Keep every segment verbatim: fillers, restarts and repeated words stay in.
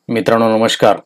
मित्रांनो नमस्कार.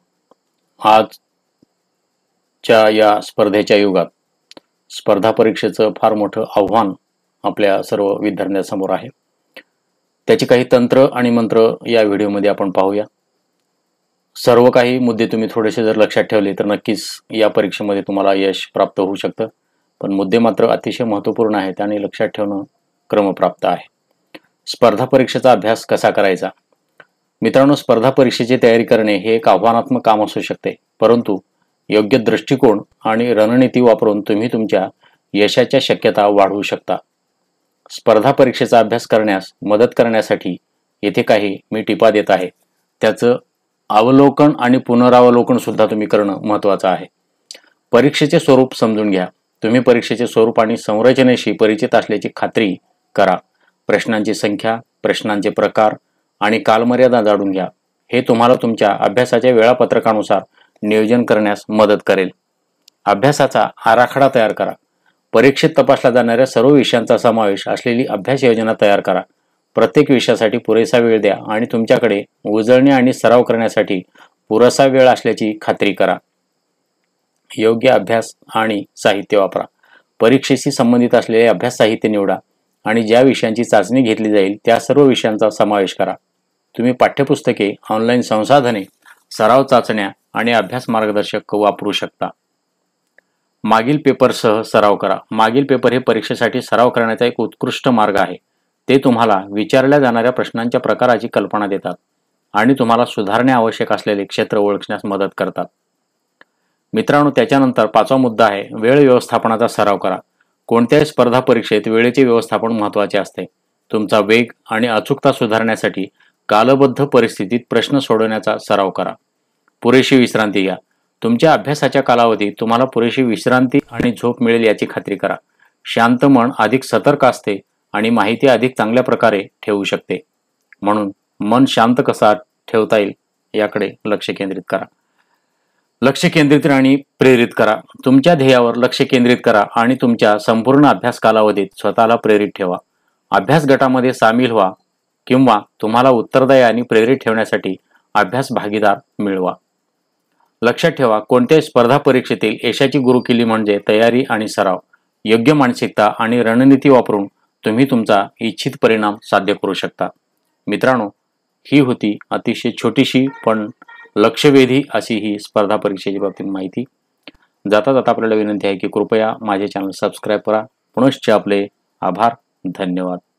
आजच्या या स्पर्धेच्या युगात स्पर्धा परीक्षेचं फार मोठं आव्हान आपल्या सर्व विद्यार्थ्यांसमोर आहे. त्याची काही तंत्र आणि मंत्र या व्हिडिओमध्ये आपण पाहूया. सर्व काही मुद्दे तुम्ही थोडेसे जर लक्षात ठेवले तर नक्कीच या परीक्षेमध्ये तुम्हाला यश प्राप्त होऊ शकतं. पण मुद्दे मात्र अतिशय महत्त्वपूर्ण आहेत आणि लक्षात ठेवणं क्रमप्राप्त आहे. स्पर्धा परीक्षेचा अभ्यास कसा करायचा? मित्रांनो, स्पर्धा परीक्षेची तयारी करणे हे एक आव्हानात्मक काम असू शकते, परंतु योग्य दृष्टिकोन आणि रणनीती वापरून तुम्ही तुमच्या यशाच्या शक्यता वाढवू शकता. स्पर्धा परीक्षेचा अभ्यास करण्यास मदत करण्यासाठी येथे काही मी टिपा देत आहे. त्याचं अवलोकन आणि पुनरावलोकन सुद्धा तुम्ही करणं महत्त्वाचं आहे. परीक्षेचे स्वरूप समजून घ्या. तुम्ही परीक्षेचे स्वरूप आणि संरचनेशी परिचित असल्याची खात्री करा. प्रश्नांची संख्या, प्रश्नांचे प्रकार आणि कालमर्यादा जाणून घ्या. हे तुम्हाला तुमच्या अभ्यासाच्या वेळापत्रकानुसार नियोजन करण्यास मदत करेल. अभ्यासाचा आराखडा तयार करा. परीक्षेत तपासल्या जाणाऱ्या सर्व विषयांचा समावेश असलेली अभ्यास योजना तयार करा. प्रत्येक विषयासाठी पुरेसा वेळ द्या आणि तुमच्याकडे उजळणी आणि सराव करण्यासाठी पुरेसा वेळ असल्याची खात्री करा. योग्य अभ्यास आणि साहित्य वापरा. परीक्षेशी संबंधित असलेले अभ्यास साहित्य निवडा आणि ज्या विषयांची चाचणी घेतली जाईल त्या सर्व विषयांचा समावेश करा. तुम्ही पाठ्यपुस्तके, ऑनलाईन संसाधने, सराव चाचण्या आणि अभ्यास मार्गदर्शक वापरू शकता. मागील पेपरसह सराव करा. मागील पेपर हे परीक्षेसाठी सराव करण्याचा एक उत्कृष्ट मार्ग आहे. ते तुम्हाला विचारल्या जाणाऱ्या प्रश्नांच्या प्रकाराची कल्पना देतात आणि तुम्हाला सुधारणे आवश्यक असलेले क्षेत्र ओळखण्यास मदत करतात. मित्रांनो, त्याच्यानंतर पाचवा मुद्दा आहे वेळ व्यवस्थापनाचा सराव करा. कोणत्याही स्पर्धा परीक्षेत वेळेचे व्यवस्थापन महत्त्वाचे असते. तुमचा वेग आणि अचूकता सुधारण्यासाठी कालबद्ध परिस्थितीत प्रश्न सोडवण्याचा सराव करा. पुरेशी विश्रांती घ्या. तुमच्या अभ्यासाच्या कालावधीत तुम्हाला पुरेशी विश्रांती आणि झोप मिळेल याची खात्री करा. शांत मन अधिक सतर्क असते आणि माहिती अधिक चांगल्या प्रकारे ठेवू शकते. म्हणून मन शांत कसा ठेवता येईल याकडे लक्ष केंद्रित करा. लक्ष केंद्रित आणि प्रेरित करा. तुमच्या ध्येयावर लक्ष केंद्रित करा आणि तुमच्या संपूर्ण अभ्यास कालावधीत स्वतःला प्रेरित ठेवा. अभ्यास गटामध्ये सामील व्हा किंवा तुम्हाला उत्तरदायी आणि प्रेरित ठेवण्यासाठी अभ्यास भागीदार मिळवा. लक्षात ठेवा, कोणत्याही स्पर्धा परीक्षेतील यशाची गुरुकिल्ली म्हणजे तयारी आणि सराव. योग्य मानसिकता आणि रणनीती वापरून तुम्ही तुमचा इच्छित परिणाम साध्य करू शकता. मित्रांनो, ही होती अतिशय छोटीशी पण लक्षवेधी अशी ही स्पर्धा परीक्षेची बाबतीत माहिती. जाता जाता आपल्याला विनंती आहे की कृपया माझे चॅनल सबस्क्राईब करा. पुनश्च आपले आभार. धन्यवाद.